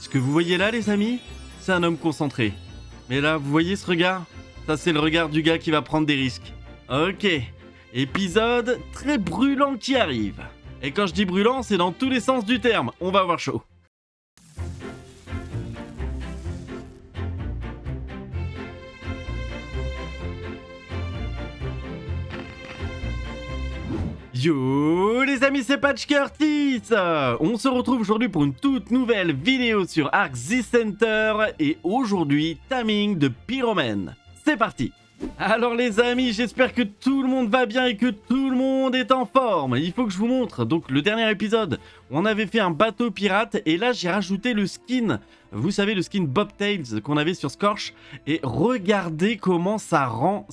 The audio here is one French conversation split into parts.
Ce que vous voyez là, les amis, c'est un homme concentré. Mais là, vous voyez ce regard? Ça, c'est le regard du gars qui va prendre des risques. Ok, épisode très brûlant qui arrive. Et quand je dis brûlant, c'est dans tous les sens du terme. On va avoir chaud. Yo les amis, c'est Patch Curtis. On se retrouve aujourd'hui pour une toute nouvelle vidéo sur Ark The Center et aujourd'hui, timing de Pyromane. C'est parti. Alors les amis, j'espère que tout le monde va bien et que tout le monde est en forme. Il faut que je vous montre, donc le dernier épisode, on avait fait un bateau pirate et là j'ai rajouté le skin. Vous savez, le skin Bobtails qu'on avait sur Scorch. Et regardez comment ça rend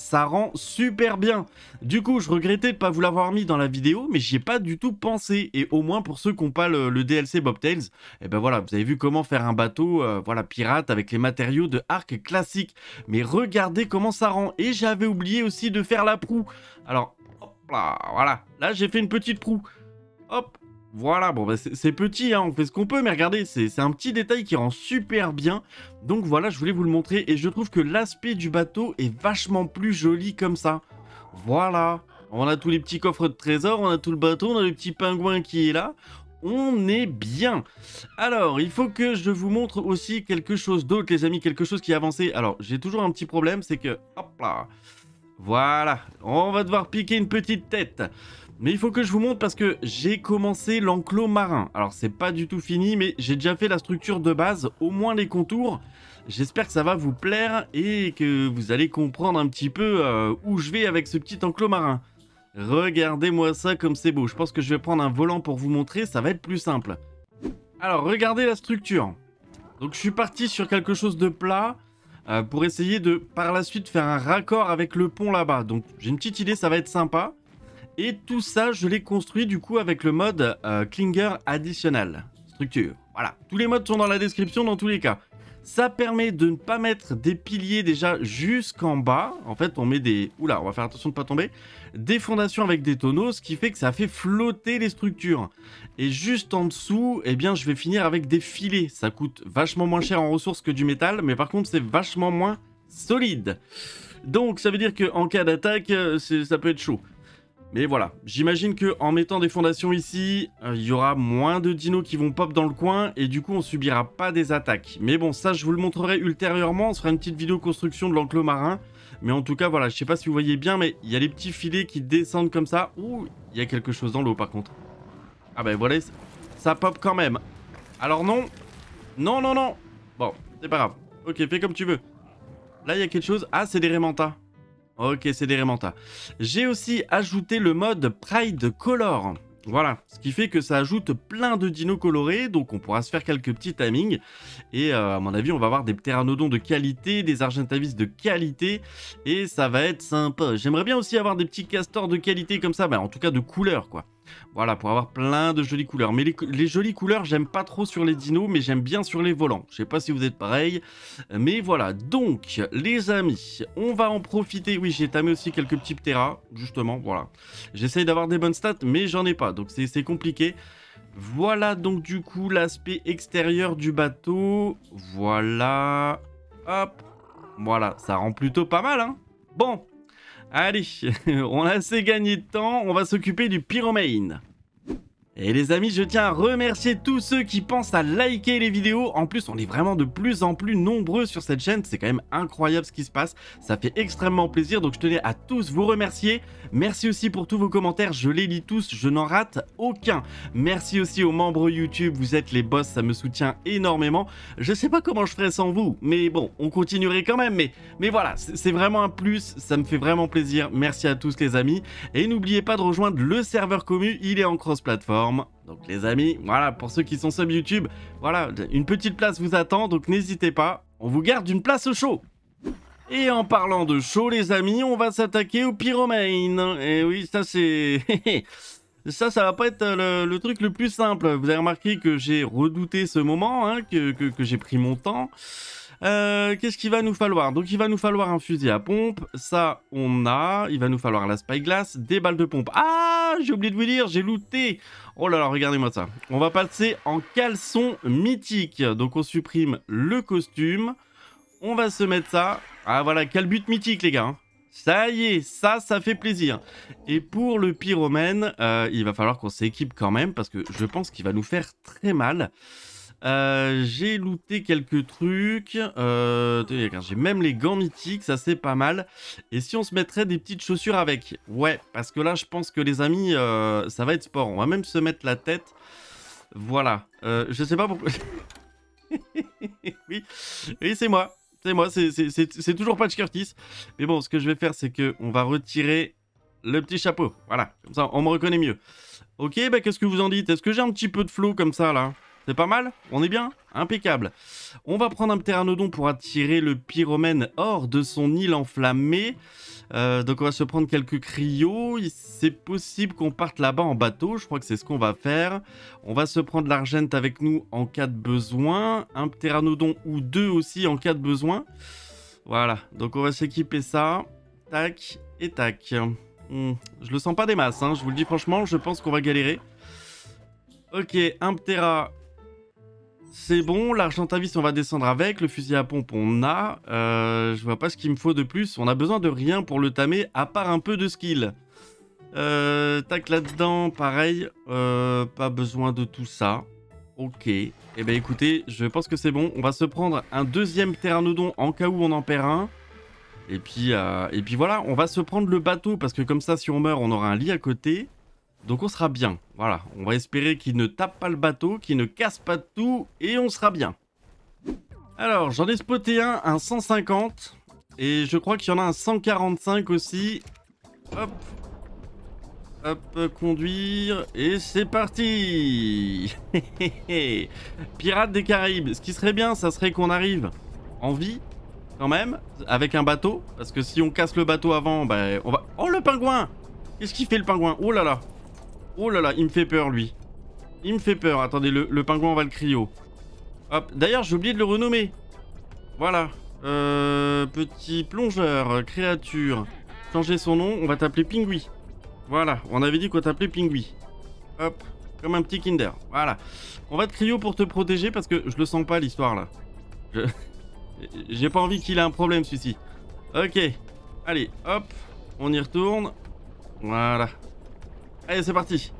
super bien. Du coup, je regrettais de ne pas vous l'avoir mis dans la vidéo, mais j'y ai pas du tout pensé. Et au moins, pour ceux qui n'ont pas le DLC Bobtails, et ben voilà, vous avez vu comment faire un bateau voilà, pirate avec les matériaux de Ark classique. Mais regardez comment ça rend. Et j'avais oublié aussi de faire la proue. Alors, hop là, voilà. Là, j'ai fait une petite proue. Hop. Voilà, bon bah c'est petit, hein, on fait ce qu'on peut, mais regardez, c'est un petit détail qui rend super bien. Donc voilà, je voulais vous le montrer et je trouve que l'aspect du bateau est vachement plus joli comme ça. Voilà, on a tous les petits coffres de trésors, on a tout le bateau, on a le petit pingouin qui est là. On est bien. Alors, il faut que je vous montre aussi quelque chose d'autre, les amis, quelque chose qui a avancé. Alors, j'ai toujours un petit problème, c'est que, hop là, voilà, on va devoir piquer une petite tête. Mais il faut que je vous montre parce que j'ai commencé l'enclos marin. Alors c'est pas du tout fini, mais j'ai déjà fait la structure de base, au moins les contours. J'espère que ça va vous plaire et que vous allez comprendre un petit peu où je vais avec ce petit enclos marin. Regardez-moi ça comme c'est beau. Je pense que je vais prendre un volant pour vous montrer, ça va être plus simple. Alors regardez la structure. Donc je suis parti sur quelque chose de plat pour essayer de par la suite faire un raccord avec le pont là-bas. Donc j'ai une petite idée, ça va être sympa. Et tout ça, je l'ai construit du coup avec le mode Clinger Additional Structure. Voilà, tous les modes sont dans la description dans tous les cas. Ça permet de ne pas mettre des piliers déjà jusqu'en bas. En fait, on met des... Oula, on va faire attention de ne pas tomber. Des fondations avec des tonneaux, ce qui fait que ça fait flotter les structures. Et juste en dessous, eh bien, je vais finir avec des filets. Ça coûte vachement moins cher en ressources que du métal, mais par contre, c'est vachement moins solide. Donc, ça veut dire qu'en cas d'attaque, ça peut être chaud. Mais voilà, j'imagine qu'en mettant des fondations ici, il y aura moins de dinos qui vont pop dans le coin et du coup on subira pas des attaques. Mais bon, ça je vous le montrerai ultérieurement, on se fera une petite vidéo construction de l'enclos marin. Mais en tout cas voilà, je sais pas si vous voyez bien, mais il y a les petits filets qui descendent comme ça. Ouh, il y a quelque chose dans l'eau par contre. Ah ben voilà, ça pop quand même. Alors non, non, non, non. Bon, c'est pas grave. Ok, fais comme tu veux. Là il y a quelque chose, ah c'est des Raymantas. Ok, c'est des Raymantas. J'ai aussi ajouté le mode Pride Color. Voilà, ce qui fait que ça ajoute plein de dinos colorés, donc on pourra se faire quelques petits timings. Et à mon avis, on va avoir des ptéranodons de qualité, des argentavis de qualité, et ça va être sympa. J'aimerais bien aussi avoir des petits castors de qualité comme ça, bah, en tout cas de couleur, quoi. Voilà, pour avoir plein de jolies couleurs. Mais les jolies couleurs, j'aime pas trop sur les dinos, mais j'aime bien sur les volants. Je sais pas si vous êtes pareil, mais voilà. Donc, les amis, on va en profiter. Oui, j'ai tamé aussi quelques petits ptéras, justement, voilà. J'essaye d'avoir des bonnes stats, mais j'en ai pas, donc c'est compliqué. Voilà donc du coup l'aspect extérieur du bateau. Voilà. Hop. Voilà, ça rend plutôt pas mal, hein. Bon. Allez, on a assez gagné de temps, on va s'occuper du Pyromane. Et les amis, je tiens à remercier tous ceux qui pensent à liker les vidéos. En plus, on est vraiment de plus en plus nombreux sur cette chaîne. C'est quand même incroyable ce qui se passe. Ça fait extrêmement plaisir. Donc, je tenais à tous vous remercier. Merci aussi pour tous vos commentaires. Je les lis tous. Je n'en rate aucun. Merci aussi aux membres YouTube. Vous êtes les boss. Ça me soutient énormément. Je sais pas comment je ferais sans vous. Mais bon, on continuerait quand même. Mais voilà, c'est vraiment un plus. Ça me fait vraiment plaisir. Merci à tous les amis. Et n'oubliez pas de rejoindre le serveur commu. Il est en cross-platform. Donc les amis, voilà, pour ceux qui sont sub YouTube, voilà, une petite place vous attend, donc n'hésitez pas, on vous garde une place au chaud. Et en parlant de chaud les amis, on va s'attaquer au Pyromane. Et oui, ça c'est... Ça va pas être le truc le plus simple. Vous avez remarqué que j'ai redouté ce moment, hein, que j'ai pris mon temps. Qu'est-ce qu'il va nous falloir? Donc il va nous falloir un fusil à pompe, ça on a. Il va nous falloir la spyglass, des balles de pompe. Ah, j'ai oublié de vous dire, j'ai looté. Oh là là, regardez-moi ça. On va passer en caleçon mythique. Donc on supprime le costume. On va se mettre ça. Ah voilà, quel but mythique les gars, hein. Ça y est, ça fait plaisir. Et pour le pyromène, il va falloir qu'on s'équipe quand même parce que je pense qu'il va nous faire très mal. J'ai looté quelques trucs. J'ai même les gants mythiques, ça c'est pas mal. Et si on se mettrait des petites chaussures avec? Ouais, parce que là je pense que les amis, ça va être sport. On va même se mettre la tête. Voilà. Je sais pas pourquoi. Oui, c'est moi. C'est moi, c'est toujours Patch Curtis. Mais bon, ce que je vais faire, c'est que on va retirer le petit chapeau. Voilà, comme ça, on me reconnaît mieux. Ok, bah qu'est-ce que vous en dites? Est-ce que j'ai un petit peu de flow comme ça, là? C'est pas mal? On est bien? Impeccable. On va prendre un pteranodon pour attirer le pyromène hors de son île enflammée. Donc on va se prendre quelques cryots. C'est possible qu'on parte là-bas en bateau. Je crois que c'est ce qu'on va faire. On va se prendre l'argent avec nous en cas de besoin. Un pteranodon ou deux aussi en cas de besoin. Voilà. Donc on va s'équiper ça. Tac et tac. Je le sens pas des masses, hein. Je vous le dis franchement, je pense qu'on va galérer. Ok, un ptera. C'est bon, l'argentavis on va descendre avec, le fusil à pompe on a, je vois pas ce qu'il me faut de plus, on a besoin de rien pour le tamer à part un peu de skill. Tac là-dedans, pareil, pas besoin de tout ça. Ok, et ben écoutez, je pense que c'est bon, on va se prendre un deuxième pteranodon en cas où on en perd un. Et puis voilà, on va se prendre le bateau parce que comme ça si on meurt on aura un lit à côté. Donc on sera bien, voilà, on va espérer qu'il ne tape pas le bateau, qu'il ne casse pas tout, et on sera bien. Alors, j'en ai spoté un 150, et je crois qu'il y en a un 145 aussi. Hop, hop, conduire, et c'est parti. Pirates des Caraïbes, ce qui serait bien, ça serait qu'on arrive en vie, quand même, avec un bateau, parce que si on casse le bateau avant, ben on va... Oh le pingouin! Qu'est-ce qu'il fait le pingouin? Oh là là! Oh là là, il me fait peur, lui. Il me fait peur. Attendez, le pingouin, on va le cryo. Hop. D'ailleurs, j'ai oublié de le renommer. Voilà. Petit plongeur, créature. Changer son nom, on va t'appeler Pingui. Voilà, on avait dit qu'on t'appelait Pingui. Hop. Comme un petit Kinder. Voilà. On va te cryo pour te protéger parce que je le sens pas, l'histoire, là. J'ai pas envie qu'il ait un problème, celui-ci. Ok. Allez, hop. On y retourne. Voilà. Allez, c'est parti.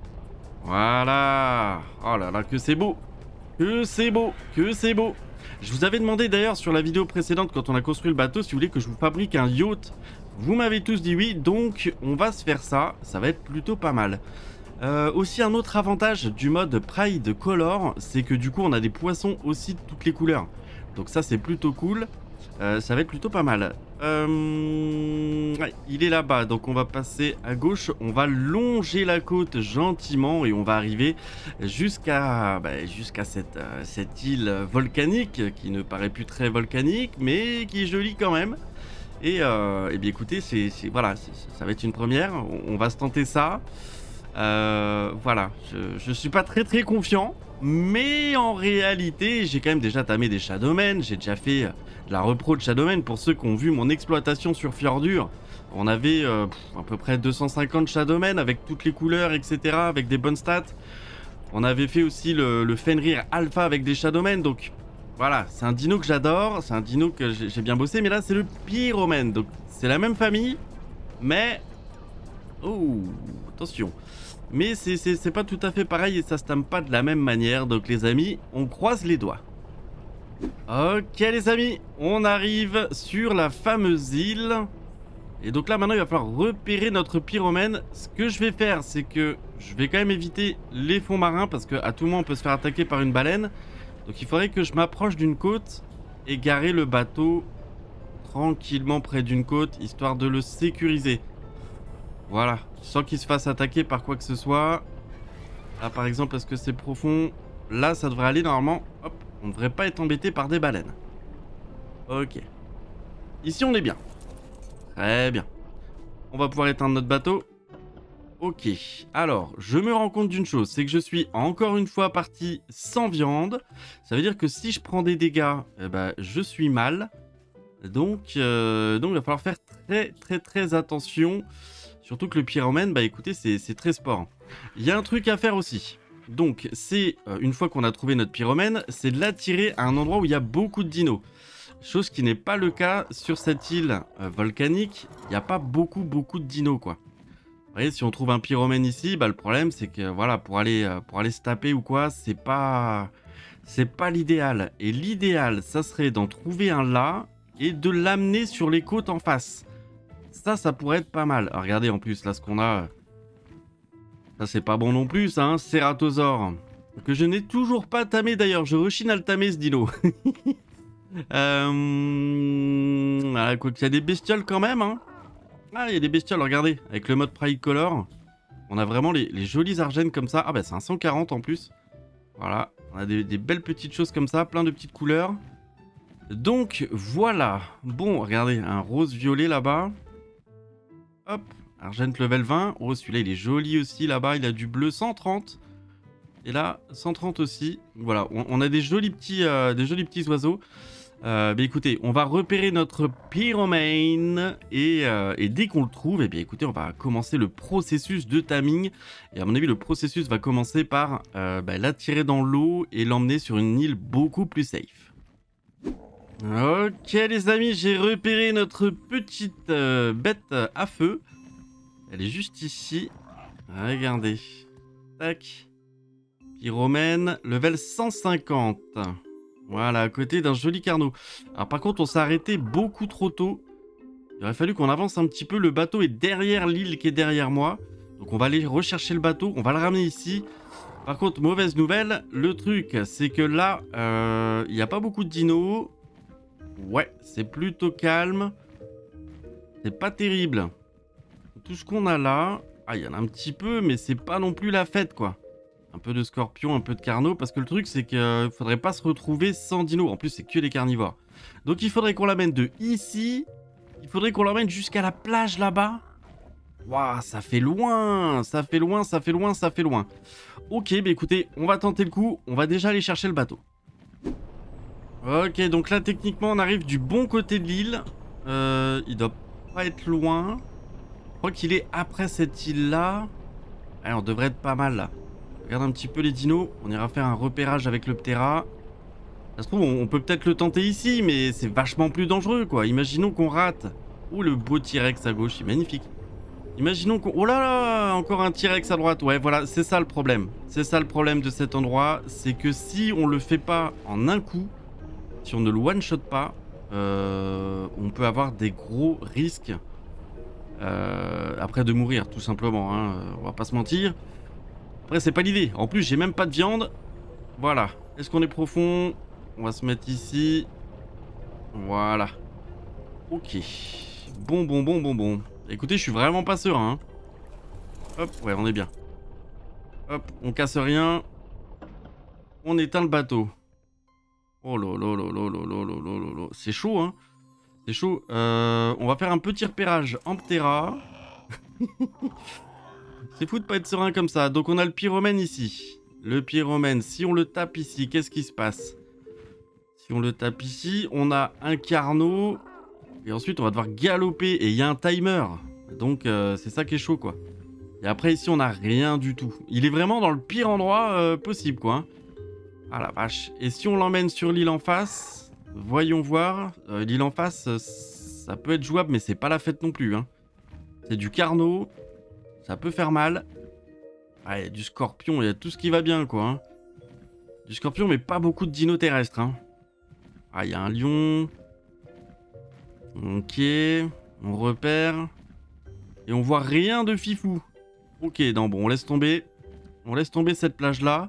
Voilà. Oh là là, que c'est beau. Que c'est beau. Que c'est beau. Je vous avais demandé d'ailleurs sur la vidéo précédente, quand on a construit le bateau, si vous voulez que je vous fabrique un yacht. Vous m'avez tous dit oui, donc on va se faire ça. Ça va être plutôt pas mal. Aussi, un autre avantage du mode Pride Color, c'est que du coup, on a des poissons aussi de toutes les couleurs. Donc ça, c'est plutôt cool. Ça va être plutôt pas mal. Ouais, il est là-bas, donc on va passer à gauche. On va longer la côte gentiment et on va arriver jusqu'à cette île volcanique qui ne paraît plus très volcanique, mais qui est jolie quand même. Et bien écoutez, voilà, ça va être une première. On va se tenter ça. Voilà, je suis pas très confiant. Mais en réalité, j'ai quand même déjà tamé des Shadowmen, j'ai déjà fait de la repro de Shadowmen. Pour ceux qui ont vu mon exploitation sur Fjordur, on avait à peu près 250 Shadowmen avec toutes les couleurs, etc., avec des bonnes stats. On avait fait aussi le Fenrir Alpha avec des Shadowmen, donc voilà, c'est un dino que j'adore, c'est un dino que j'ai bien bossé, mais là c'est le Pyromène, donc c'est la même famille, mais... Oh, attention. Mais c'est pas tout à fait pareil et ça se tame pas de la même manière. Donc les amis, on croise les doigts. Ok les amis, on arrive sur la fameuse île. Et donc là maintenant il va falloir repérer notre pyromène. Ce que je vais faire, c'est que je vais quand même éviter les fonds marins parce qu'à tout moment on peut se faire attaquer par une baleine. Donc il faudrait que je m'approche d'une côte et garer le bateau tranquillement près d'une côte, histoire de le sécuriser. Voilà, sans qu'il se fasse attaquer par quoi que ce soit. Là par exemple, est-ce que c'est profond? Là ça devrait aller normalement. Hop, on ne devrait pas être embêté par des baleines. Ok. Ici on est bien. Très bien. On va pouvoir éteindre notre bateau. Ok, alors, je me rends compte d'une chose, c'est que je suis encore une fois parti sans viande. Ça veut dire que si je prends des dégâts, je suis mal. Donc, il va falloir faire très attention. Surtout que le pyromène, écoutez, c'est très sport. Il y a un truc à faire aussi. Donc, c'est, une fois qu'on a trouvé notre pyromène, c'est de l'attirer à un endroit où il y a beaucoup de dinos. Chose qui n'est pas le cas sur cette île volcanique. Il n'y a pas beaucoup de dinos, quoi. Vous voyez, si on trouve un pyromène ici, le problème, c'est que, voilà, pour aller se taper ou quoi, c'est pas l'idéal. Et l'idéal, ça serait d'en trouver un là et de l'amener sur les côtes en face. Ça pourrait être pas mal. Alors, regardez, en plus, là, ce qu'on a... Ça, c'est pas bon non plus, ça, hein, Cératosaure. Que je n'ai toujours pas tamé, d'ailleurs. Je rechigne à le tamer, ce dino. Voilà, quoi qu'il y a des bestioles quand même, hein. Ah, il y a des bestioles, regardez. Avec le mode Pride Color, on a vraiment les jolis argènes comme ça. Ah, c'est un 140 en plus. Voilà, on a des belles petites choses comme ça, plein de petites couleurs. Donc, voilà. Bon, regardez, un rose-violet là-bas. Hop, Argent level 20. Oh, celui-là, il est joli aussi là-bas. Il a du bleu 130. Et là, 130 aussi. Voilà, on a des jolis petits oiseaux. Écoutez, on va repérer notre pyromane. Et dès qu'on le trouve, écoutez, on va commencer le processus de taming. Et à mon avis, le processus va commencer par l'attirer dans l'eau et l'emmener sur une île beaucoup plus safe. Ok les amis, j'ai repéré notre petite bête à feu. Elle est juste ici. Regardez. Tac. Pyromène, level 150. Voilà, à côté d'un joli carnot. Alors par contre, on s'est arrêté beaucoup trop tôt. Il aurait fallu qu'on avance un petit peu. Le bateau est derrière l'île qui est derrière moi. Donc on va aller rechercher le bateau. On va le ramener ici. Par contre, mauvaise nouvelle. Le truc, c'est que là, il n'y a pas beaucoup de dinos. Ouais, c'est plutôt calme. C'est pas terrible. Tout ce qu'on a là... Ah, il y en a un petit peu, mais c'est pas non plus la fête, quoi. Un peu de scorpion, un peu de carnot. Parce que le truc, c'est qu'il faudrait pas se retrouver sans dinos. En plus, c'est que des carnivores. Donc, il faudrait qu'on l'amène de ici. Il faudrait qu'on l'emmène jusqu'à la plage, là-bas. Waouh, ça fait loin. Ça fait loin, ça fait loin, ça fait loin. Ok, écoutez, on va tenter le coup. On va déjà aller chercher le bateau. Ok, donc là, techniquement, on arrive du bon côté de l'île. Il doit pas être loin. Je crois qu'il est après cette île-là. Allez, on devrait être pas mal, là. Regarde un petit peu les dinos. On ira faire un repérage avec le Ptera. Ça se trouve, on peut peut-être le tenter ici, mais c'est vachement plus dangereux, quoi. Imaginons qu'on rate. Oh, le beau T-Rex à gauche, il est magnifique. Imaginons qu'on... Oh là là, encore un T-Rex à droite. Ouais, voilà, c'est ça le problème. C'est ça le problème de cet endroit. C'est que si on le fait pas en un coup... Si on ne le one-shot pas, on peut avoir des gros risques après de mourir, tout simplement. Hein. On va pas se mentir. Après, c'est pas l'idée. En plus, j'ai même pas de viande. Voilà. Est-ce qu'on est profond? On va se mettre ici. Voilà. Ok. Bon. Écoutez, je suis vraiment pas serein. Hein. Hop, ouais, on est bien. Hop, on casse rien. On éteint le bateau. Oh là là là là là là là là là. C'est chaud, hein. C'est chaud. On va faire un petit repérage en Ptera. C'est fou de pas être serein comme ça. Donc on a le pyromène ici. Le pyromène, si on le tape ici, qu'est-ce qui se passe? Si on le tape ici, on a un carnot. Et ensuite on va devoir galoper. Et il y a un timer. Donc c'est ça qui est chaud, quoi. Et après ici on n'a rien du tout. Il est vraiment dans le pire endroit possible, quoi. Hein. Ah la vache. Et si on l'emmène sur l'île en face, voyons voir. L'île en face, ça peut être jouable, mais c'est pas la fête non plus. Hein. C'est du carnot. Ça peut faire mal. Ah, il y a du scorpion, il y a tout ce qui va bien, quoi. Hein. Du scorpion, mais pas beaucoup de dinos terrestres. Hein. Ah, il y a un lion. Ok. On repère. Et on voit rien de fifou. Ok, non, bon, on laisse tomber. On laisse tomber cette plage-là.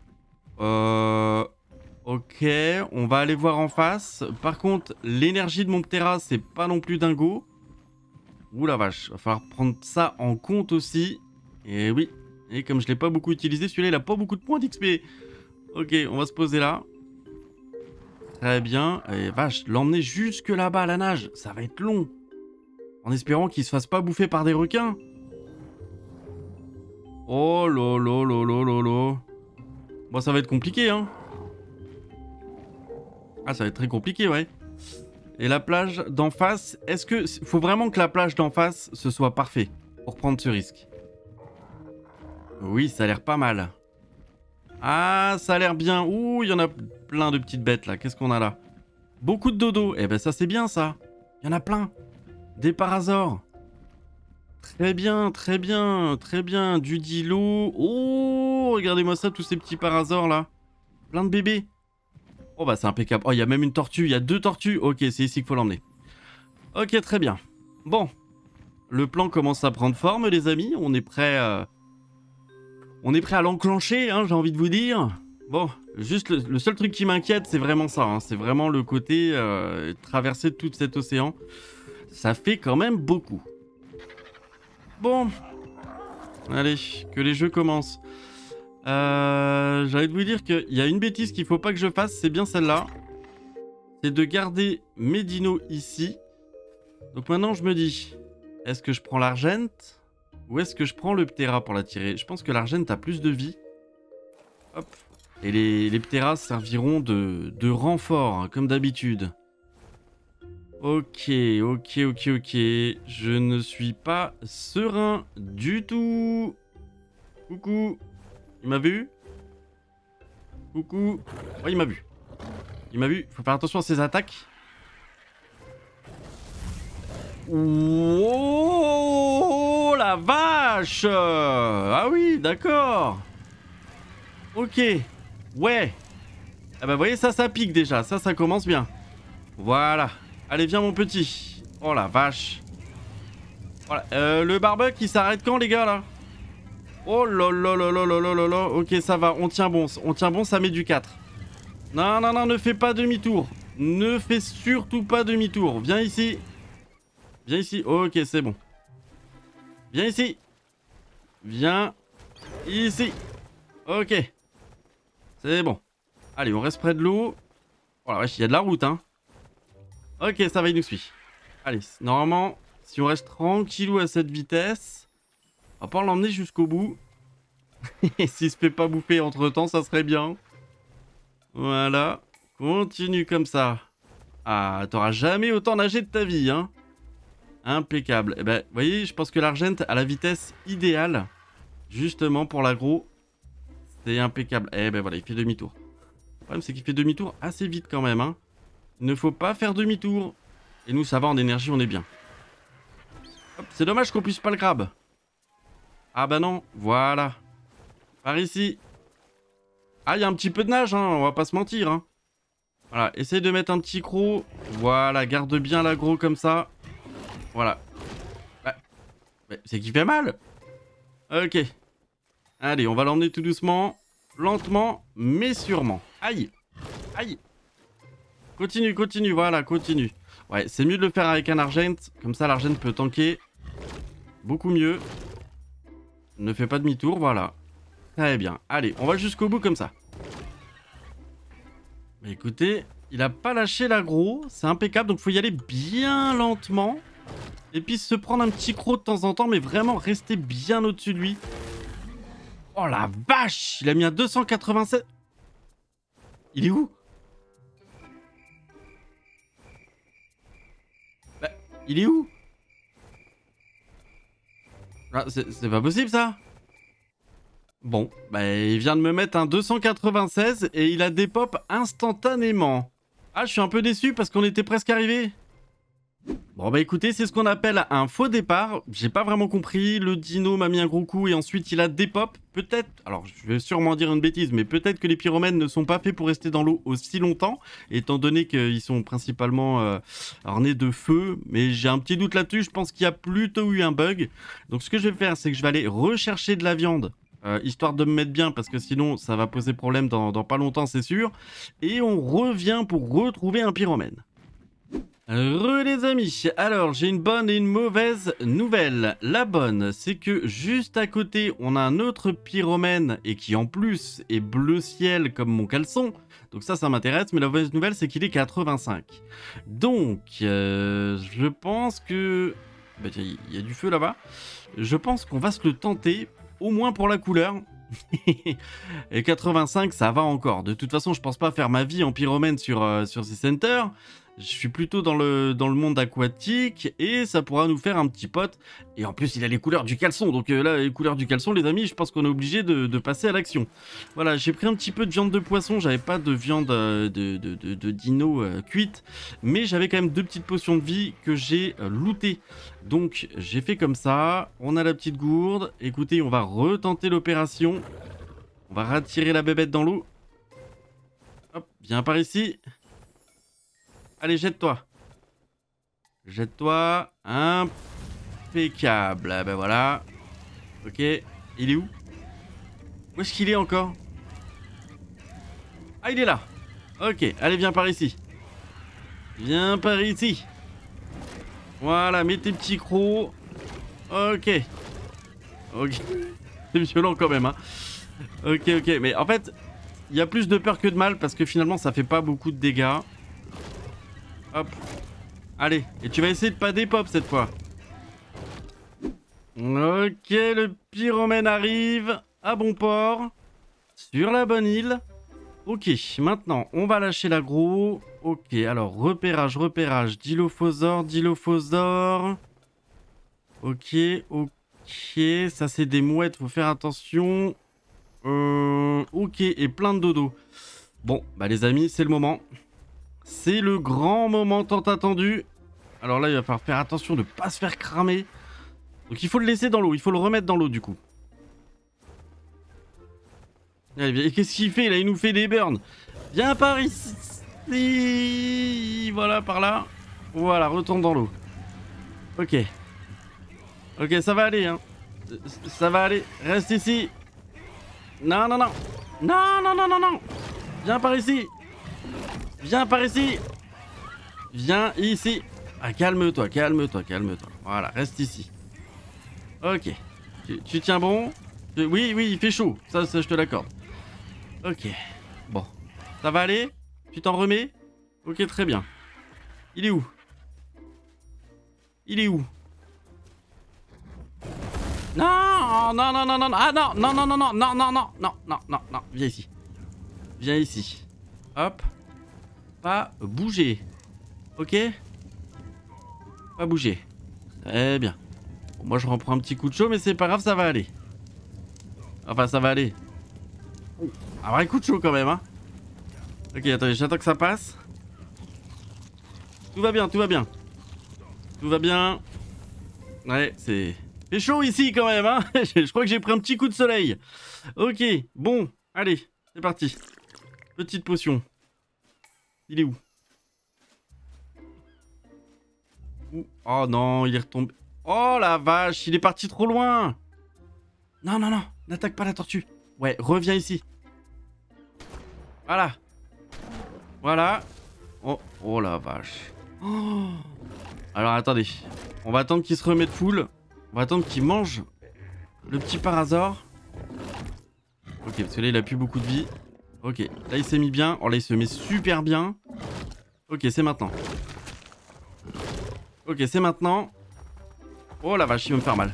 Ok, on va aller voir en face. Par contre, l'énergie de mon Ptera, c'est pas non plus dingo. Ouh la vache, va falloir prendre ça en compte aussi. Et oui, et comme je l'ai pas beaucoup utilisé, celui-là, il a pas beaucoup de points d'XP. Ok, on va se poser là. Très bien. Et vache, l'emmener jusque là-bas à la nage, ça va être long. En espérant qu'il se fasse pas bouffer par des requins. Oh là là là là là là. Bon, ça va être compliqué, hein. Ah, ça va être très compliqué, ouais. Et la plage d'en face, est-ce que... Faut vraiment que la plage d'en face, ce soit parfait pour prendre ce risque. Oui, ça a l'air pas mal. Ah, ça a l'air bien. Ouh, il y en a plein de petites bêtes, là. Qu'est-ce qu'on a là? Beaucoup de dodo. Eh ben, ça, c'est bien, ça. Il y en a plein. Des parasaures. Très bien, très bien, très bien. Du dilo. Oh, regardez-moi ça, tous ces petits parasaures, là. Plein de bébés. Oh, bah, c'est impeccable. Oh, il y a même une tortue. Il y a 2 tortues. Ok, c'est ici qu'il faut l'emmener. Ok, très bien. Bon. Le plan commence à prendre forme, les amis. On est prêt à l'enclencher, hein, j'ai envie de vous dire. Bon, juste le seul truc qui m'inquiète, c'est vraiment ça. Hein, c'est vraiment le côté traverser tout cet océan. Ça fait quand même beaucoup. Bon. Allez, que les jeux commencent. J'ai envie de vous dire qu'il y a une bêtise qu'il faut pas que je fasse, c'est bien celle-là. C'est de garder mes dinos ici. Donc maintenant, je me dis, est-ce que je prends l'argent ou est-ce que je prends le ptera pour la tirer? Je pense que l'argent a plus de vie. Hop. Et les pteras serviront de renfort, hein, comme d'habitude. Ok, ok, ok, ok. Je ne suis pas serein du tout. Coucou. Il m'a vu? Coucou. Oh, il m'a vu. Il m'a vu. Faut faire attention à ses attaques. Oh la vache! Ah oui, d'accord. Ok. Ouais. Ah bah vous voyez, ça pique déjà. Ça commence bien. Voilà. Allez, viens mon petit. Oh la vache. Voilà. Le barbecue, il s'arrête quand les gars là? Oh là là là là là là là là. Ok, ça va. On tient bon. On tient bon, ça met du 4. Non, non, non, ne fais pas demi-tour. Ne fais surtout pas demi-tour. Viens ici. Viens ici. Ok, c'est bon. Viens ici. Viens ici. Ok. C'est bon. Allez, on reste près de l'eau. Oh la vache, il y a de la route, hein. Ok, ça va, il nous suit. Allez, normalement, si on reste tranquillou à cette vitesse, on va pas l'emmener jusqu'au bout. Et s'il se fait pas bouffer entre-temps, ça serait bien. Voilà. Continue comme ça. Ah, t'auras jamais autant nagé de ta vie, hein. Impeccable. Eh ben, vous voyez, je pense que l'argent a la vitesse idéale, justement pour l'aggro. C'est impeccable. Eh ben voilà, il fait demi-tour. Le problème, c'est qu'il fait demi-tour assez vite quand même, hein. Il ne faut pas faire demi-tour. Et nous, ça va, en énergie, on est bien. C'est dommage qu'on puisse pas le grab. Ah bah non, voilà. Par ici. Ah, il y a un petit peu de nage, hein, on va pas se mentir, hein. Voilà, essaye de mettre un petit croc. Voilà, garde bien l'aggro comme ça. Voilà. Bah, c'est qu'il fait mal. Ok. Allez, on va l'emmener tout doucement. Lentement, mais sûrement. Aïe. Aïe. Continue, continue, voilà, continue. Ouais, c'est mieux de le faire avec un argent. Comme ça, l'argent peut tanker. Beaucoup mieux. Ne fais pas demi-tour, voilà. Très bien. Allez, on va jusqu'au bout comme ça. Bah, écoutez, il a pas lâché l'aggro. C'est impeccable, donc faut y aller bien lentement. Et puis se prendre un petit croc de temps en temps, mais vraiment rester bien au-dessus de lui. Oh la vache! Il a mis un 287. Il est où? Bah, il est où? Ah, c'est pas possible ça? Bon, bah il vient de me mettre un 296 et il a des pop instantanément. Ah, je suis un peu déçu parce qu'on était presque arrivé. Bon bah écoutez, c'est ce qu'on appelle un faux départ. J'ai pas vraiment compris, le dino m'a mis un gros coup et ensuite il a des pop. Peut-être, alors je vais sûrement dire une bêtise, mais peut-être que les pyromènes ne sont pas faits pour rester dans l'eau aussi longtemps, étant donné qu'ils sont principalement ornés de feu. Mais j'ai un petit doute là-dessus, je pense qu'il y a plutôt eu un bug. Donc ce que je vais faire, c'est que je vais aller rechercher de la viande. Histoire de me mettre bien, parce que sinon ça va poser problème dans pas longtemps, c'est sûr. Et on revient pour retrouver un pyromène. Les amis, alors j'ai une bonne et une mauvaise nouvelle. La bonne, c'est que juste à côté, on a un autre pyromène et qui en plus est bleu ciel comme mon caleçon. Donc ça m'intéresse, mais la mauvaise nouvelle, c'est qu'il est 85. Donc, je pense que... Bah tiens, il y a du feu là-bas. Je pense qu'on va se le tenter au moins pour la couleur. Et 85, ça va encore. De toute façon, je pense pas faire ma vie en pyromène sur ces centers. Je suis plutôt dans le monde aquatique et ça pourra nous faire un petit pote. Et en plus, il a les couleurs du caleçon. Donc là, les couleurs du caleçon, les amis, je pense qu'on est obligé de passer à l'action. Voilà, j'ai pris un petit peu de viande de poisson. J'avais pas de viande de dino cuite. Mais j'avais quand même 2 petites potions de vie que j'ai lootées. Donc, j'ai fait comme ça. On a la petite gourde. Écoutez, on va retenter l'opération. On va retirer la bébête dans l'eau. Hop, viens par ici. Allez, jette-toi. Jette-toi. Impeccable. Ah ben voilà. Ok. Il est où? Où est-ce qu'il est encore? Ah, il est là. Ok. Allez, viens par ici. Viens par ici. Voilà, mets tes petits crocs. Ok. Ok. C'est violent quand même, hein. Ok, ok. Mais en fait, il y a plus de peur que de mal parce que finalement, ça fait pas beaucoup de dégâts. Hop. Allez. Et tu vas essayer de pas des pop cette fois. Ok, le pyromène arrive à bon port. Sur la bonne île. Ok, maintenant, on va lâcher l'aggro. Ok, alors, repérage, repérage. Dilophosaure, dilophosaure. Ok, ok. Ça, c'est des mouettes, faut faire attention. Ok, et plein de dodo. Bon, bah les amis, c'est le moment. C'est le grand moment tant attendu. Alors là, il va falloir faire attention de ne pas se faire cramer. Donc il faut le laisser dans l'eau, il faut le remettre dans l'eau du coup. Allez, et qu'est-ce qu'il fait là? Il nous fait des burns. Viens par ici. Voilà, par là. Voilà, retourne dans l'eau. Ok. Ok, ça va aller, hein. Ça va aller. Reste ici. Non, non, non. Non, non, non, non, non. Viens par ici. Viens par ici. Viens ici. Ah, calme-toi, calme-toi, calme-toi. Voilà, reste ici. Ok. Tu tiens bon? Oui, oui, il fait chaud. Ça je te l'accorde. Ok. Bon. Ça va aller? Tu t'en remets? Ok, très bien. Il est où? Il est où? Non, non, non, non, non, ah non, non, non, non, non, non, non, non, non, non, non, non, viens ici. Viens ici. Hop. Pas bouger. Ok? Pas bouger. Très bien. Bon, moi je reprends un petit coup de chaud, mais c'est pas grave, ça va aller. Enfin, ça va aller. Un vrai coup de chaud quand même, hein. Ok, attendez, j'attends que ça passe. Tout va bien, tout va bien. Tout va bien. Ouais, c'est chaud ici quand même, hein. Je crois que j'ai pris un petit coup de soleil. Ok, bon, allez, c'est parti. Petite potion. Il est où? Oh non, il est retombé. Oh la vache, il est parti trop loin. Non, non, non, n'attaque pas la tortue. Ouais, reviens ici. Voilà. Voilà. Oh, oh la vache. Oh. Alors attendez, on va attendre qu'il se remette full. On va attendre qu'il mange le petit parasaure. Ok, parce que là il a plus beaucoup de vie. Ok, là il s'est mis bien. Oh là il se met super bien. Ok, c'est maintenant. Ok, c'est maintenant. Oh la vache, il va me faire mal.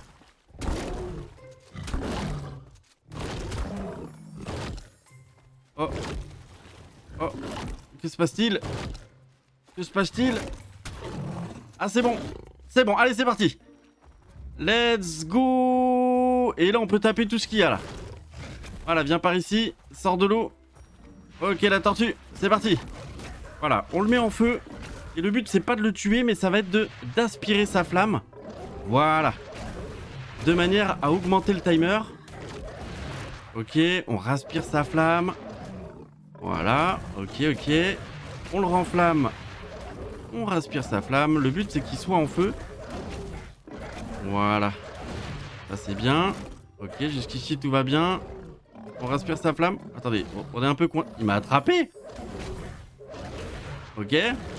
Oh. Oh. Que se passe-t-il? Que se passe-t-il? Ah c'est bon. C'est bon, allez c'est parti. Let's go. Et là on peut taper tout ce qu'il y a là. Voilà, viens par ici. Sors de l'eau. Ok la tortue, c'est parti. Voilà, on le met en feu. Et le but c'est pas de le tuer, mais ça va être d'aspirer sa flamme. Voilà. De manière à augmenter le timer. Ok, on raspire sa flamme. Voilà, ok, ok. On le renflamme. On respire sa flamme. Le but c'est qu'il soit en feu. Voilà. Ça c'est bien. Ok, jusqu'ici tout va bien. On respire sa flamme. Attendez, on est un peu coin. Il m'a attrapé. Ok.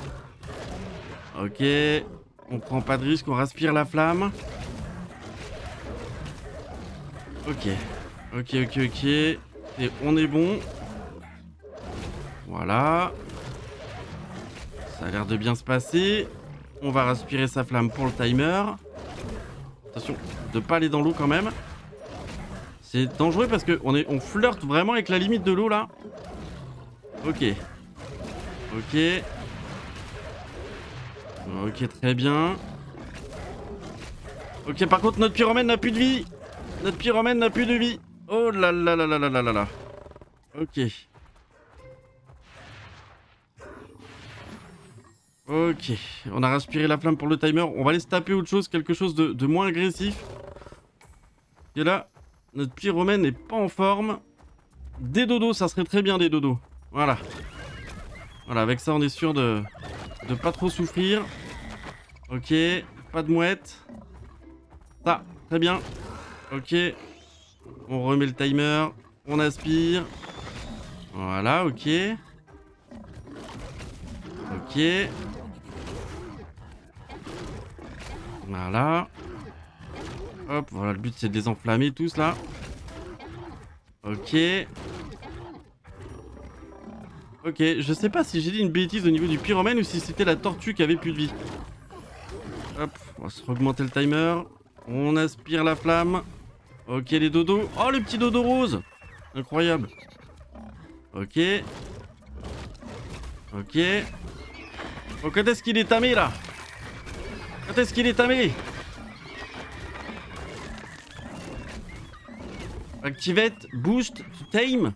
Ok. On prend pas de risque, on respire la flamme. Ok. Ok, ok, ok. Et on est bon. Voilà. Ça a l'air de bien se passer. On va respirer sa flamme pour le timer. Attention de pas aller dans l'eau quand même. C'est dangereux parce qu'on flirte vraiment avec la limite de l'eau là. Ok. Ok. Ok, très bien. Ok, par contre, notre pyromène n'a plus de vie. Notre pyromène n'a plus de vie. Oh là là là là là là là là. Ok. Ok. On a respiré la flamme pour le timer. On va aller se taper autre chose, quelque chose de moins agressif. Et là, notre pyromène n'est pas en forme. Des dodos, ça serait très bien des dodos. Voilà. Voilà, avec ça, on est sûr de pas trop souffrir. Ok. Pas de mouette. Ça, très bien. Ok. On remet le timer. On aspire. Voilà, ok. Ok. Voilà. Hop, voilà, le but c'est de les enflammer tous là. Ok. Ok, je sais pas si j'ai dit une bêtise au niveau du pyromène ou si c'était la tortue qui avait plus de vie. Hop, on va se augmenter le timer. On aspire la flamme. Ok, les dodos. Oh, le petit dodo rose. Incroyable. Ok. Ok. Oh, quand est-ce qu'il est tamé là? Quand est-ce qu'il est tamé? Activate, boost, to tame.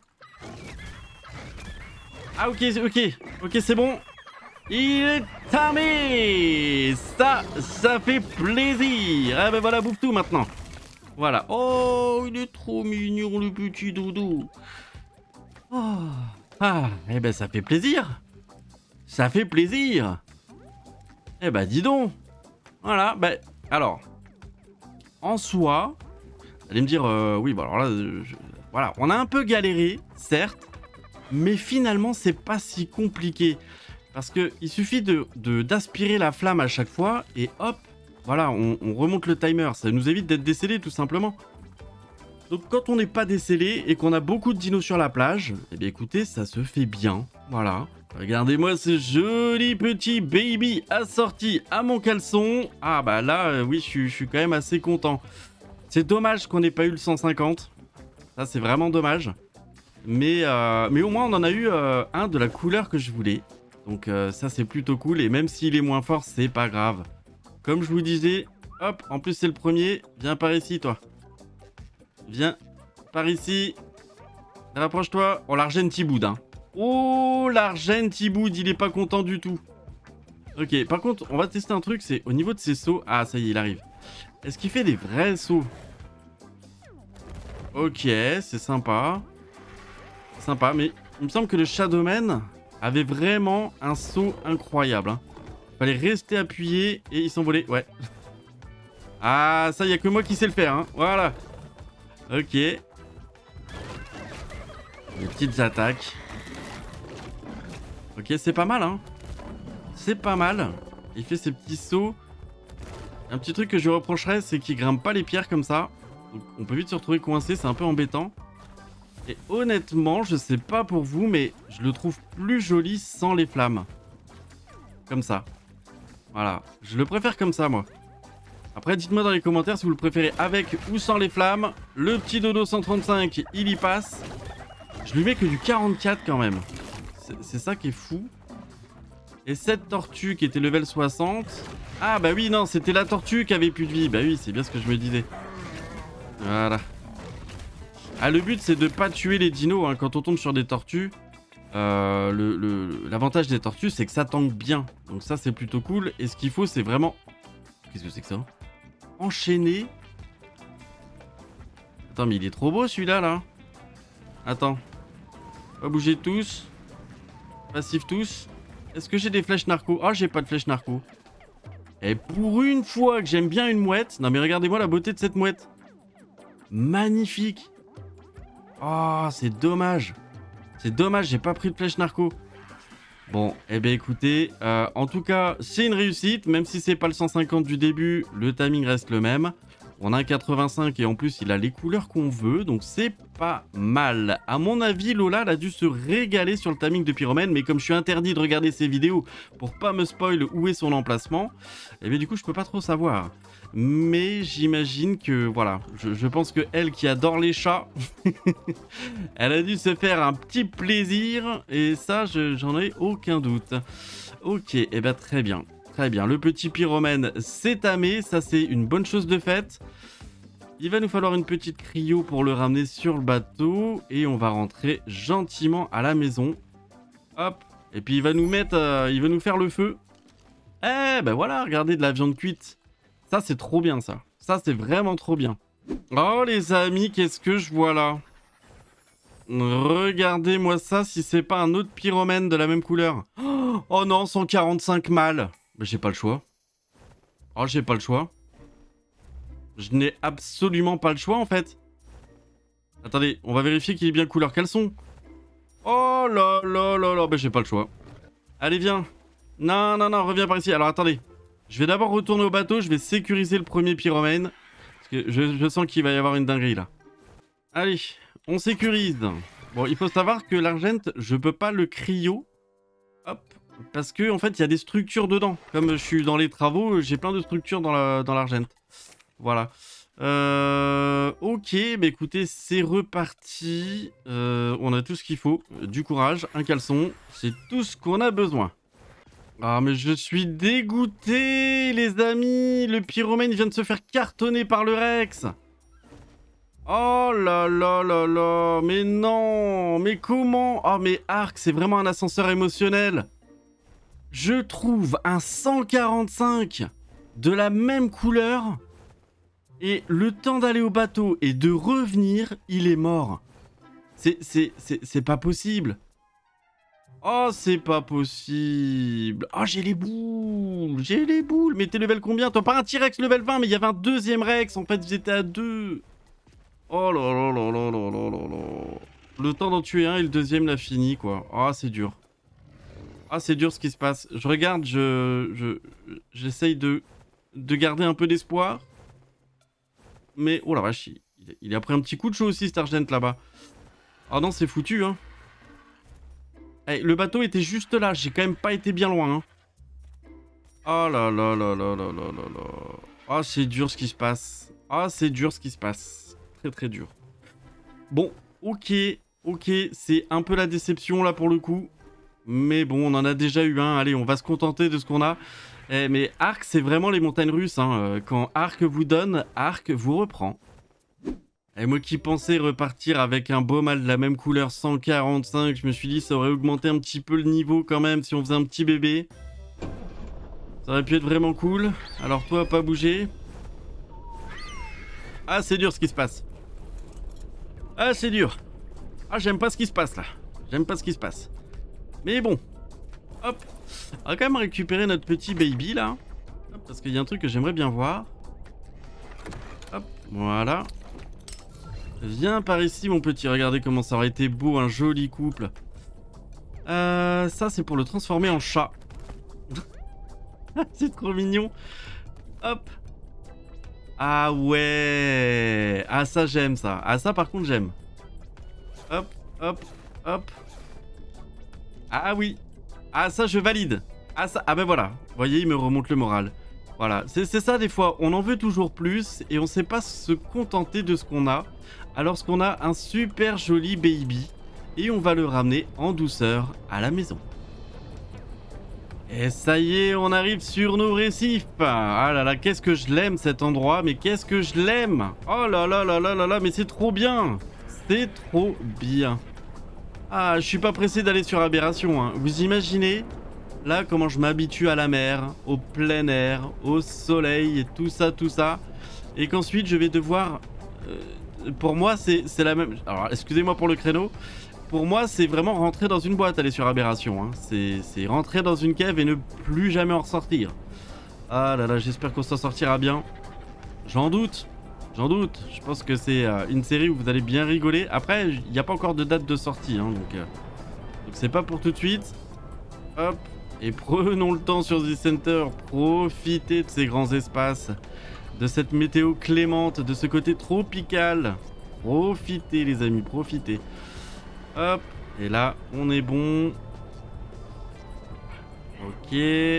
Ah ok, ok, ok, c'est bon. Il est tamé. Ça fait plaisir. Ah ben voilà, bouffe tout maintenant. Voilà. Oh, il est trop mignon le petit dodo. Oh. Ah, eh ben ça fait plaisir. Ça fait plaisir. Eh ben dis donc. Voilà, ben alors. En soi, vous allez me dire, oui, bon alors là, voilà, on a un peu galéré, certes. Mais finalement, c'est pas si compliqué. Parce qu'il suffit d'aspirer la flamme à chaque fois. Et hop, voilà, on remonte le timer. Ça nous évite d'être décellé tout simplement. Donc quand on n'est pas décellé et qu'on a beaucoup de dinos sur la plage, eh bien écoutez, ça se fait bien. Voilà. Regardez-moi ce joli petit baby assorti à mon caleçon. Ah bah là, oui, je suis quand même assez content. C'est dommage qu'on n'ait pas eu le 150. Ça, c'est vraiment dommage. Mais au moins on en a eu un de la couleur que je voulais. Donc ça c'est plutôt cool. Et même s'il est moins fort, c'est pas grave. Comme je vous disais, hop, en plus c'est le premier. Viens par ici toi. Viens par ici. Rapproche-toi. Oh l'Argentiboud hein. Oh l'Argentiboud, il est pas content du tout. Ok, par contre on va tester un truc. C'est au niveau de ses sauts. Ah ça y est, il arrive. Est-ce qu'il fait des vrais sauts? Ok, c'est sympa. Sympa, mais il me semble que le Shadowman avait vraiment un saut incroyable. Hein. Fallait rester appuyé et ils s'envolaient. Ouais. Ah, ça, il n'y a que moi qui sais le faire. Hein. Voilà. Ok. Les petites attaques. Ok, c'est pas mal. Hein. C'est pas mal. Il fait ses petits sauts. Un petit truc que je lui reprocherais, c'est qu'il grimpe pas les pierres comme ça. Donc, on peut vite se retrouver coincé, c'est un peu embêtant. Et honnêtement, je sais pas pour vous, mais je le trouve plus joli sans les flammes. Comme ça. Voilà. Je le préfère comme ça, moi. Après, dites-moi dans les commentaires si vous le préférez avec ou sans les flammes. Le petit dodo 135, il y passe. Je lui mets que du 44 quand même. C'est ça qui est fou. Et cette tortue qui était level 60. Ah bah oui, non, c'était la tortue qui avait plus de vie. Bah oui, c'est bien ce que je me disais. Voilà. Ah, le but c'est de pas tuer les dinos hein. Quand on tombe sur des tortues. L'avantage des tortues c'est que ça tank bien. Donc ça c'est plutôt cool. Et ce qu'il faut c'est vraiment... Qu'est-ce que c'est que ça? Enchaîner. Attends mais il est trop beau celui-là là. Attends. Pas bouger tous. Passif tous. Est-ce que j'ai des flèches narco? Oh j'ai pas de flèches narco. Et pour une fois que j'aime bien une mouette. Non mais regardez-moi la beauté de cette mouette. Magnifique. Oh, c'est dommage. C'est dommage, j'ai pas pris de flèche narco. Bon, eh bien écoutez, en tout cas, c'est une réussite. Même si c'est pas le 150 du début, le timing reste le même. On a un 85 et en plus il a les couleurs qu'on veut, donc c'est pas mal. À mon avis, Lola elle a dû se régaler sur le timing de Pyromène, mais comme je suis interdit de regarder ses vidéos pour pas me spoil où est son emplacement, et bien du coup je peux pas trop savoir. Mais j'imagine que voilà, je pense que elle qui adore les chats, elle a dû se faire un petit plaisir et ça j'en ai aucun doute. Ok, et ben très bien. Très bien, le petit Pyromène s'est tamé, ça c'est une bonne chose de faite. Il va nous falloir une petite cryo pour le ramener sur le bateau et on va rentrer gentiment à la maison. Hop, et puis il va nous mettre, il va nous faire le feu. Eh ben voilà, regardez de la viande cuite. Ça c'est trop bien ça, ça c'est vraiment trop bien. Oh les amis, qu'est-ce que je vois là? Regardez-moi ça, si c'est pas un autre Pyromène de la même couleur. Oh non, 145 mâles. Mais j'ai pas le choix. Oh, j'ai pas le choix. Je n'ai absolument pas le choix en fait. Attendez, on va vérifier qu'il est bien couleur caleçon. Oh là là là là, bah j'ai pas le choix. Allez, viens. Non, non, non, reviens par ici. Alors attendez. Je vais d'abord retourner au bateau, je vais sécuriser le premier Pyromène. Parce que je sens qu'il va y avoir une dinguerie là. Allez, on sécurise. Bon, il faut savoir que l'argent, je peux pas le cryo. Hop. Parce que en fait il y a des structures dedans. Comme je suis dans les travaux, j'ai plein de structures dans l'argent. Voilà. Ok, bah écoutez, c'est reparti. On a tout ce qu'il faut. Du courage, un caleçon. C'est tout ce qu'on a besoin. Ah mais je suis dégoûté les amis. Le Pyromène vient de se faire cartonner par le Rex. Oh là là là là. Mais non. Mais comment? Oh mais Ark, c'est vraiment un ascenseur émotionnel. Je trouve un 145 de la même couleur et le temps d'aller au bateau et de revenir, il est mort. C'est pas possible. Oh, c'est pas possible. Oh, j'ai les boules. J'ai les boules. Mais t'es level combien? Toi, pas un T-Rex level 20, mais il y avait un deuxième Rex. En fait, j'étais à 2. Oh là là là là là là là là. Le temps d'en tuer un et le deuxième l'a fini, quoi. Oh, c'est dur. Ah, c'est dur ce qui se passe. Je regarde, j'essaye de garder un peu d'espoir. Mais, oh la vache, il a pris un petit coup de chaud aussi, cet Argent, là-bas. Ah non, c'est foutu, hein. Hey, le bateau était juste là, j'ai quand même pas été bien loin, hein. Oh là là là là là là là là. Ah, c'est dur ce qui se passe. Ah, c'est dur ce qui se passe. Très très dur. Bon, ok, ok, c'est un peu la déception, là, pour le coup. Mais bon, on en a déjà eu un. Allez, on va se contenter de ce qu'on a. Mais Ark, c'est vraiment les montagnes russes. Hein. Quand Ark vous donne, Ark vous reprend. Et moi qui pensais repartir avec un beau mâle de la même couleur 145, je me suis dit ça aurait augmenté un petit peu le niveau quand même si on faisait un petit bébé. Ça aurait pu être vraiment cool. Alors toi, pas bouger. Ah, c'est dur ce qui se passe. Ah, c'est dur. Ah, j'aime pas ce qui se passe là. J'aime pas ce qui se passe. Mais bon, hop, on va quand même récupérer notre petit baby là. Hop, parce qu'il y a un truc que j'aimerais bien voir. Hop, voilà. Viens par ici mon petit, regardez comment ça aurait été beau, un joli couple. Ça c'est pour le transformer en chat. C'est trop mignon. Hop. Ah ouais. Ah ça j'aime ça. Ah ça par contre j'aime. Hop, hop, hop. Ah oui. Ah ça je valide. Ah ça, ah ben voilà. Vous voyez, il me remonte le moral. Voilà, c'est ça des fois, on en veut toujours plus et on sait pas se contenter de ce qu'on a. Alors qu'on a un super joli baby et on va le ramener en douceur à la maison. Et ça y est, on arrive sur nos récifs. Ah là là, qu'est-ce que je l'aime cet endroit, mais qu'est-ce que je l'aime. Oh là là là là là là, mais c'est trop bien. C'est trop bien. Ah, je suis pas pressé d'aller sur Aberration, hein. Vous imaginez là comment je m'habitue à la mer, au plein air, au soleil et tout ça, et qu'ensuite je vais devoir... pour moi c'est la même... Alors excusez-moi pour le créneau, pour moi c'est vraiment rentrer dans une boîte aller sur Aberration, hein. C'est rentrer dans une cave et ne plus jamais en ressortir. Ah là là, j'espère qu'on s'en sortira bien. J'en doute, je pense que c'est une série où vous allez bien rigoler. Après il n'y a pas encore de date de sortie, hein, donc c'est pas pour tout de suite. Hop. Et prenons le temps sur The Center, profitez de ces grands espaces, de cette météo clémente, de ce côté tropical. Profitez les amis, profitez. Hop, et là on est bon. Ok.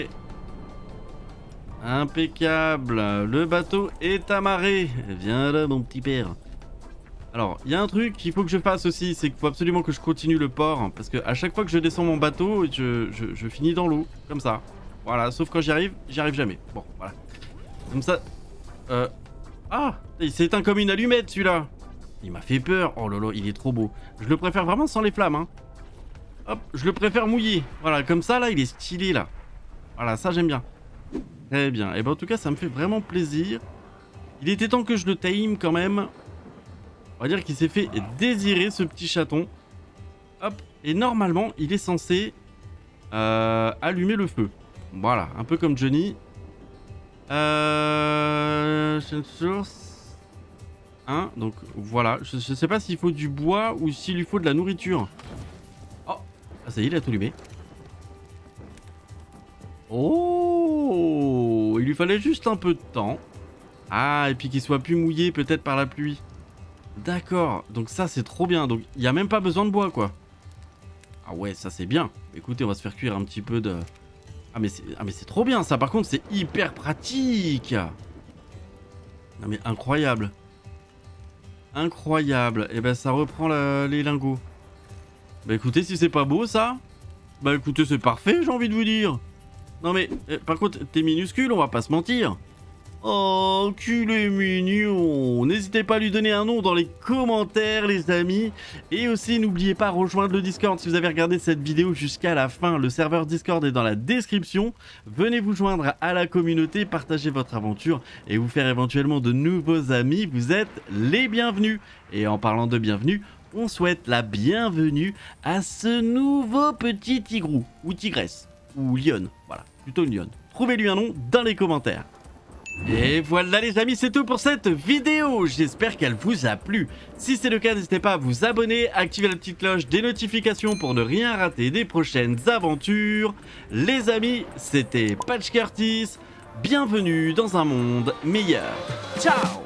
Impeccable. Le bateau est amarré. Viens là mon petit père. Alors, il y a un truc qu'il faut que je fasse aussi, c'est qu'il faut absolument que je continue le port. Parce que à chaque fois que je descends mon bateau, je finis dans l'eau, comme ça. Voilà, sauf quand j'y arrive jamais. Bon, voilà. Comme ça... Ah, il s'est éteint comme une allumette celui-là. Il m'a fait peur. Oh là là, il est trop beau. Je le préfère vraiment sans les flammes, hein. Hop, je le préfère mouillé. Voilà, comme ça, là, il est stylé, là. Voilà, ça, j'aime bien. Très bien. Et ben, en tout cas, ça me fait vraiment plaisir. Il était temps que je le time, quand même. On va dire qu'il s'est fait désirer, ce petit chaton. Hop. Et normalement, il est censé allumer le feu. Voilà, un peu comme Johnny. Source. Hein, donc voilà. Je sais pas s'il faut du bois ou s'il lui faut de la nourriture. Oh, ah, ça y est, il a tout allumé. Oh, il lui fallait juste un peu de temps. Ah, et puis qu'il soit plus mouillé peut-être par la pluie. D'accord, donc ça c'est trop bien. Donc il n'y a même pas besoin de bois quoi. Ah ouais, ça c'est bien. Écoutez, on va se faire cuire un petit peu de... Ah mais c'est trop bien ça, par contre c'est hyper pratique. Non mais incroyable. Incroyable. Et ben ça reprend les lingots. Bah écoutez, si c'est pas beau ça, bah écoutez c'est parfait, j'ai envie de vous dire. Non mais par contre t'es minuscule, on va pas se mentir. Oh, qu'il est mignon. N'hésitez pas à lui donner un nom dans les commentaires, les amis. Et aussi, n'oubliez pas de rejoindre le Discord. Si vous avez regardé cette vidéo jusqu'à la fin, le serveur Discord est dans la description. Venez vous joindre à la communauté, partager votre aventure et vous faire éventuellement de nouveaux amis. Vous êtes les bienvenus. Et en parlant de bienvenue, on souhaite la bienvenue à ce nouveau petit tigrou, ou tigresse, ou lionne. Voilà, plutôt une lionne. Trouvez-lui un nom dans les commentaires. Et voilà les amis, c'est tout pour cette vidéo. J'espère qu'elle vous a plu. Si c'est le cas, n'hésitez pas à vous abonner, activer la petite cloche des notifications pour ne rien rater des prochaines aventures. Les amis, c'était Patch Curtis. Bienvenue dans un monde meilleur. Ciao!